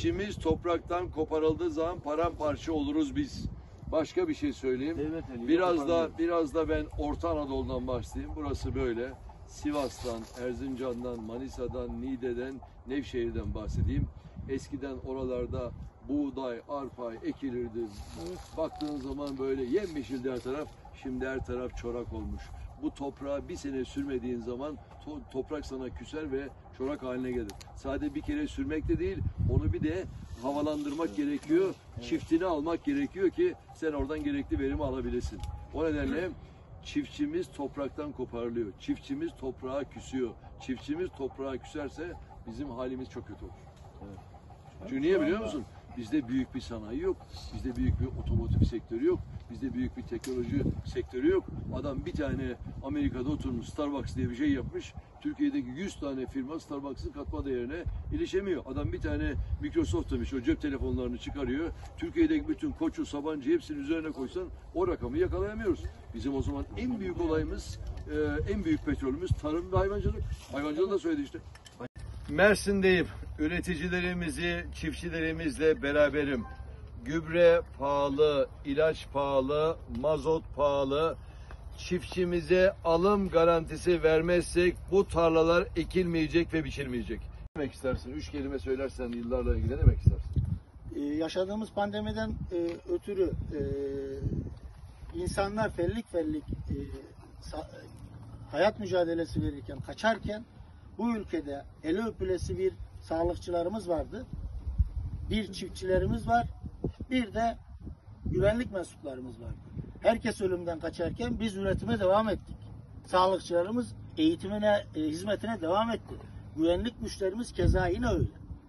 İçimiz topraktan koparıldığı zaman paramparça oluruz biz. Başka bir şey söyleyeyim. Evet, Biraz da ben Orta Anadolu'dan başlayayım. Burası böyle. Sivas'tan, Erzincan'dan, Manisa'dan, Niğde'den, Nevşehir'den bahsedeyim. Eskiden oralarda buğday, arpa ekilirdi. Baktığın zaman böyle yemyeşildi her taraf. Şimdi her taraf çorak olmuş. Bu toprağı bir sene sürmediğin zaman toprak sana küser ve çorak haline gelir. Sadece bir kere sürmek de değil, onu bir de havalandırmak gerekiyor. Çiftini almak gerekiyor ki sen oradan gerekli verimi alabilesin. O nedenle çiftçimiz topraktan koparılıyor. Çiftçimiz toprağa küsüyor. Çiftçimiz toprağa küserse bizim halimiz çok kötü olur. Çünkü niye biliyor musun? Bizde büyük bir sanayi yok. Bizde büyük bir otomotiv sektörü yok. Bizde büyük bir teknoloji sektörü yok. Adam bir tane Amerika'da oturmuş Starbucks diye bir şey yapmış. Türkiye'deki 100 tane firma Starbucks'ın katma değerine erişemiyor. Adam bir tane Microsoft demiş, o cep telefonlarını çıkarıyor. Türkiye'deki bütün Koç'u, Sabancı hepsini üzerine koysan o rakamı yakalayamıyoruz. Bizim o zaman en büyük olayımız, en büyük petrolümüz tarım ve hayvancılık. Hayvancılığı da söyledi işte. Mersin'deyim. Üreticilerimizi, çiftçilerimizle beraberim. Gübre pahalı, ilaç pahalı, mazot pahalı. Çiftçimize alım garantisi vermezsek bu tarlalar ekilmeyecek ve biçilmeyecek. Ne demek istersin? 3 kelime söylersen yıllarla ilgili ne demek istersin? Yaşadığımız pandemiden ötürü insanlar fellik hayat mücadelesi verirken, kaçarken bu ülkede eli öpülesi bir sağlıkçılarımız vardı. Bir çiftçilerimiz var. Bir de güvenlik mensuplarımız vardı. Herkes ölümden kaçarken biz üretime devam ettik. Sağlıkçılarımız eğitimine, hizmetine devam etti. Güvenlik güçlerimiz keza yine öyle.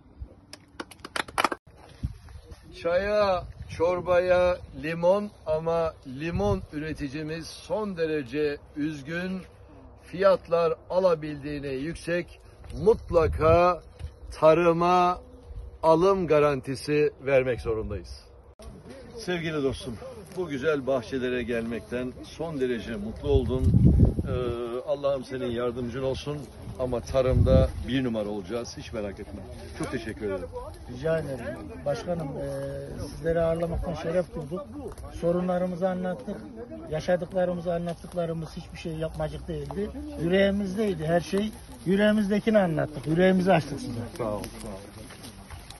Çaya, çorbaya limon ama limon üreticimiz son derece üzgün. Fiyatlar alabildiğine yüksek. Mutlaka tarıma alım garantisi vermek zorundayız. Sevgili dostum, bu güzel bahçelere gelmekten son derece mutlu oldum. Allah'ım senin yardımcın olsun ama tarımda bir numara olacağız. Hiç merak etme. Çok teşekkür ederim. Rica ederim. Başkanım, sizleri ağırlamaktan şeref duyduk. Sorunlarımızı anlattık. Yaşadıklarımızı anlattıklarımız hiçbir şey yapmacık değildi. Yüreğimizdeydi her şey. Yüreğimizdekini anlattık. Yüreğimizi açtık size. Sağ ol. Sağ ol.